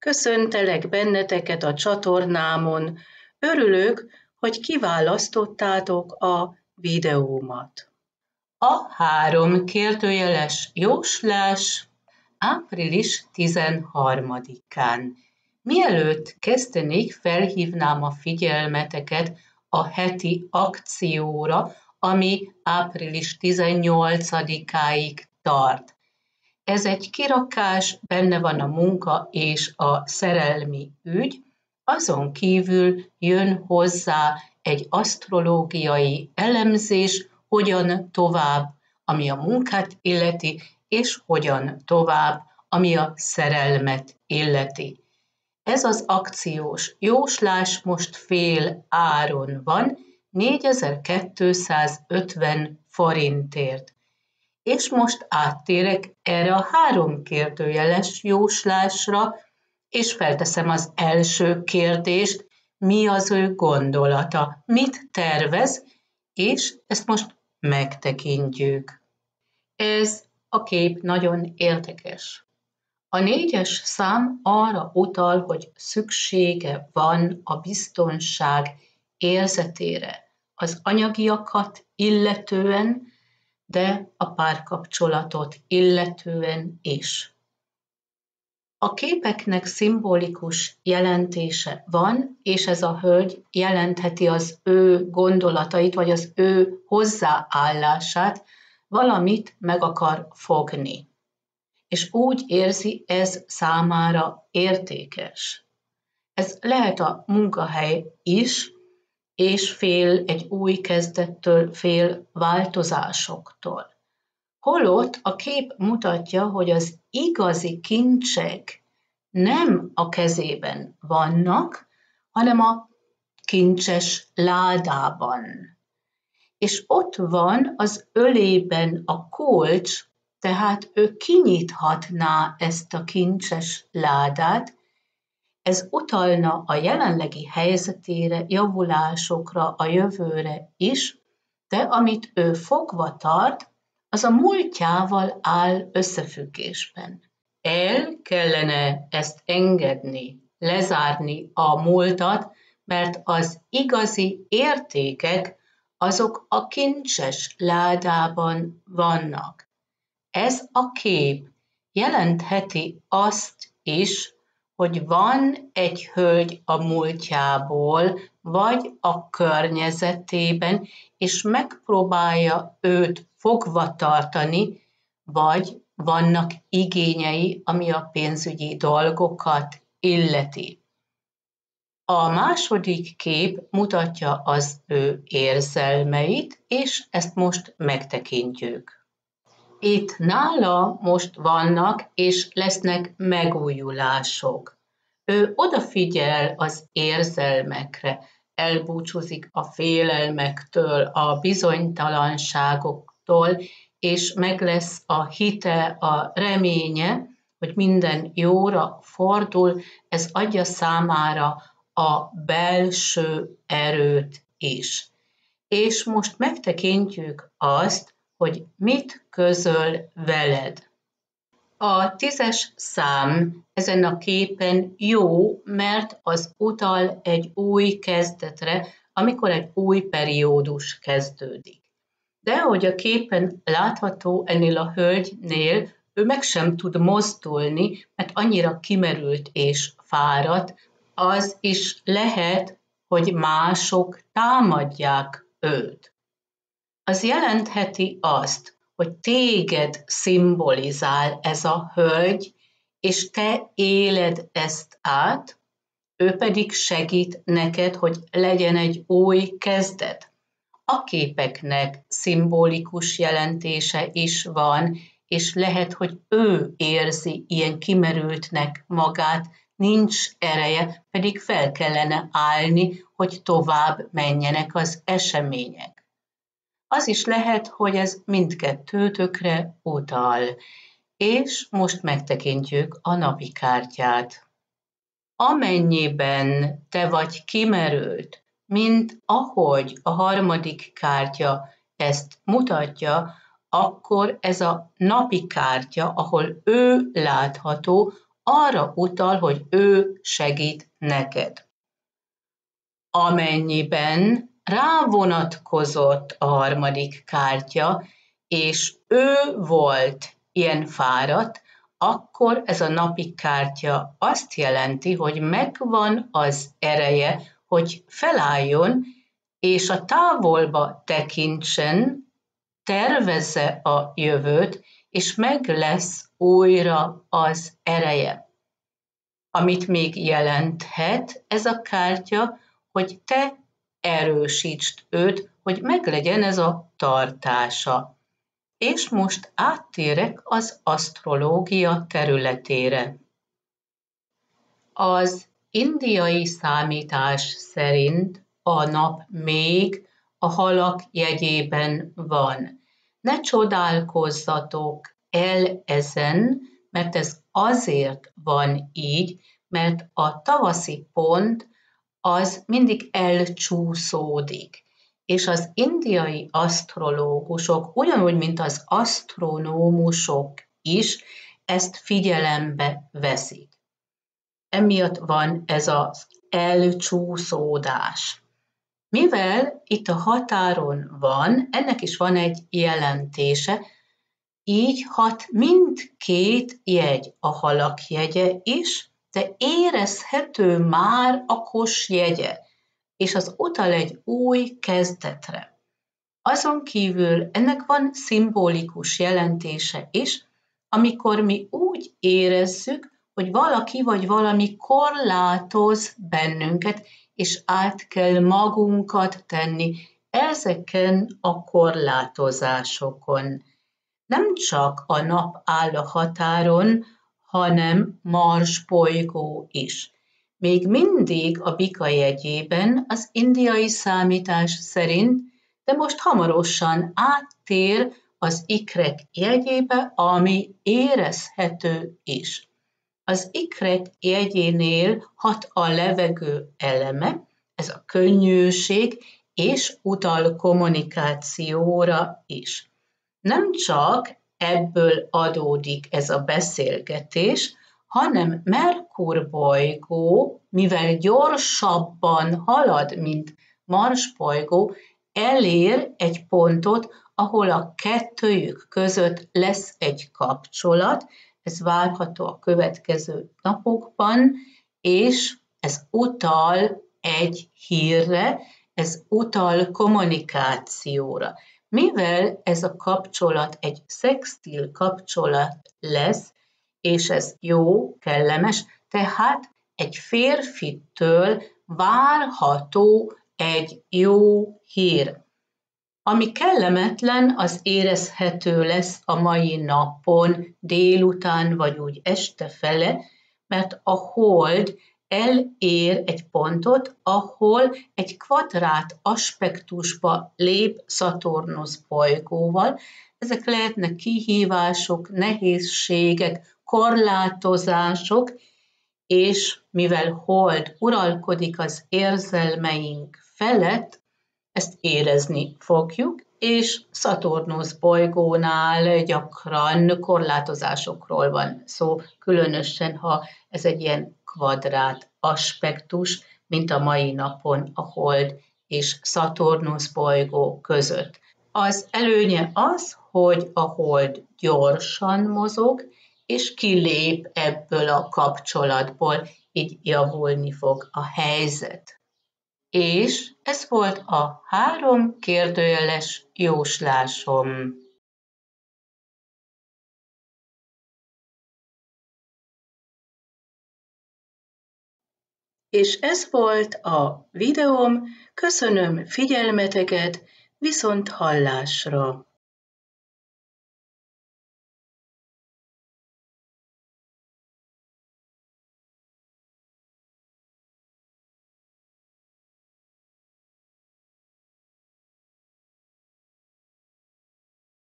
Köszöntelek benneteket a csatornámon. Örülök, hogy kiválasztottátok a videómat. A 3 kérdőjeles jóslás április 13-án. Mielőtt kezdenék, felhívnám a figyelmeteket a heti akcióra, ami április 18-áig tart. Ez egy kirakás, benne van a munka és a szerelmi ügy, azon kívül jön hozzá egy asztrológiai elemzés, hogyan tovább, ami a munkát illeti, és hogyan tovább, ami a szerelmet illeti. Ez az akciós jóslás most fél áron van, 4250 forintért. És most áttérek erre a 3 kérdőjeles jóslásra, és felteszem az első kérdést, mi az ő gondolata, mit tervez, és ezt most megtekintjük. Ez a kép nagyon érdekes. A 4-es szám arra utal, hogy szüksége van a biztonság érzetére, az anyagiakat illetően, de a párkapcsolatot illetően is. A képeknek szimbolikus jelentése van, és ez a hölgy jelentheti az ő gondolatait, vagy az ő hozzáállását, valamit meg akar fogni. És úgy érzi, ez számára értékes. Ez lehet a munkahely is, és fél egy új kezdettől, fél változásoktól. Holott a kép mutatja, hogy az igazi kincsek nem a kezében vannak, hanem a kincses ládában. És ott van az ölében a kulcs, tehát ő kinyithatná ezt a kincses ládát. Ez utalna a jelenlegi helyzetére, javulásokra, a jövőre is, de amit ő fogva tart, az a múltjával áll összefüggésben. El kellene ezt engedni, lezárni a múltat, mert az igazi értékek azok a kincses ládában vannak. Ez a kép jelentheti azt is, hogy van egy hölgy a múltjából, vagy a környezetében, és megpróbálja őt fogva tartani, vagy vannak igényei, ami a pénzügyi dolgokat illeti. A második kép mutatja az ő érzelmeit, és ezt most megtekintjük. Itt nála most vannak és lesznek megújulások. Ő odafigyel az érzelmekre, elbúcsúzik a félelmektől, a bizonytalanságoktól, és meg lesz a hite, a reménye, hogy minden jóra fordul, ez adja számára a belső erőt is. És most megtekintjük azt, hogy mit közöl veled. A 10-es szám ezen a képen jó, mert az utal egy új kezdetre, amikor egy új periódus kezdődik. De ahogy a képen látható ennél a hölgynél, ő meg sem tud mozdulni, mert annyira kimerült és fáradt, az is lehet, hogy mások támadják őt. Az jelentheti azt, hogy téged szimbolizál ez a hölgy, és te éled ezt át, ő pedig segít neked, hogy legyen egy új kezdet. A képeknek szimbolikus jelentése is van, és lehet, hogy ő érzi ilyen kimerültnek magát, nincs ereje, pedig fel kellene állni, hogy tovább menjenek az események. Az is lehet, hogy ez mindkettőtökre utal. És most megtekintjük a napi kártyát. Amennyiben te vagy kimerült, mint ahogy a 3. kártya ezt mutatja, akkor ez a napi kártya, ahol ő látható, arra utal, hogy ő segít neked. Amennyiben rávonatkozott a harmadik kártya, és ő volt ilyen fáradt, akkor ez a napi kártya azt jelenti, hogy megvan az ereje, hogy felálljon, és a távolba tekintsen, tervezze a jövőt, és meg lesz újra az ereje. Amit még jelenthet ez a kártya, hogy te erősítsd őt, hogy meglegyen ez a tartása. És most áttérek az asztrológia területére. Az indiai számítás szerint a nap még a halak jegyében van. Ne csodálkozzatok el ezen, mert ez azért van így, mert a tavaszi pont az mindig elcsúszódik. És az indiai asztrológusok, ugyanúgy, mint az asztronómusok is, ezt figyelembe veszik. Emiatt van ez az elcsúszódás. Mivel itt a határon van, ennek is van egy jelentése, így hat mindkét jegy, a halak jegye is, de érezhető már a kos jegye, és az utal egy új kezdetre. Azon kívül ennek van szimbolikus jelentése is, amikor mi úgy érezzük, hogy valaki vagy valami korlátoz bennünket, és át kell magunkat tenni ezeken a korlátozásokon. Nem csak a nap áll a határon, hanem Mars bolygó is. Még mindig a bika jegyében az indiai számítás szerint, de most hamarosan áttér az ikrek jegyébe, ami érezhető is. Az ikrek jegyénél hat a levegő eleme, ez a könnyűség, és utal kommunikációra is. Nem csak ebből adódik ez a beszélgetés, hanem Merkur bolygó, mivel gyorsabban halad, mint Mars bolygó, elér egy pontot, ahol a kettőjük között lesz egy kapcsolat, ez várható a következő napokban, és ez utal egy hírre, ez utal kommunikációra. Mivel ez a kapcsolat egy szextil kapcsolat lesz, és ez jó, kellemes, tehát egy férfitől várható egy jó hír. Ami kellemetlen, az érezhető lesz a mai napon, délután vagy úgy este fele, mert a hold elér egy pontot, ahol egy kvadrát aspektusba lép Szaturnusz bolygóval. Ezek lehetnek kihívások, nehézségek, korlátozások, és mivel hold uralkodik az érzelmeink felett, ezt érezni fogjuk, és Szaturnusz bolygónál gyakran korlátozásokról van szó, különösen, ha ez egy ilyen kvadrát aspektus, mint a mai napon a Hold és Szaturnusz bolygó között. Az előnye az, hogy a Hold gyorsan mozog, és kilép ebből a kapcsolatból, így javulni fog a helyzet. És ez volt a 3 kérdőjeles jóslásom. És ez volt a videóm, köszönöm figyelmeteket, viszont hallásra!